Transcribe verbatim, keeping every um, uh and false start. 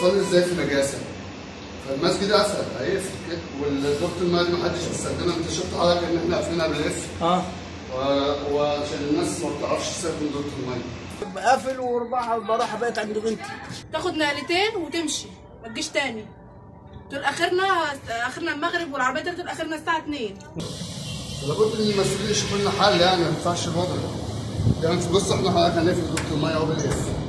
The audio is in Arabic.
هنصلي ازاي في نجاسه؟ فالمسجد اسهل هيقفل كده، والدورة الميه دي محدش بيستخدمها. انت شفت حضرتك ان احنا قافلينها بالقفل. اه وعشان الناس ما بتعرفش تستخدم دورة الميه. بقفل وبروح بروح بقيت عند بنتي. تاخد نقلتين وتمشي ما تجيش تاني. دول اخرنا اخرنا المغرب، والعربيه تنزل اخرنا الساعه اتنين. لابد ان المسؤولين يشوفوا لنا حل، يعني ما ينفعش الوضع ده. يعني بص احنا حضرتك هنقفل دورة الميه اهو بالقفل.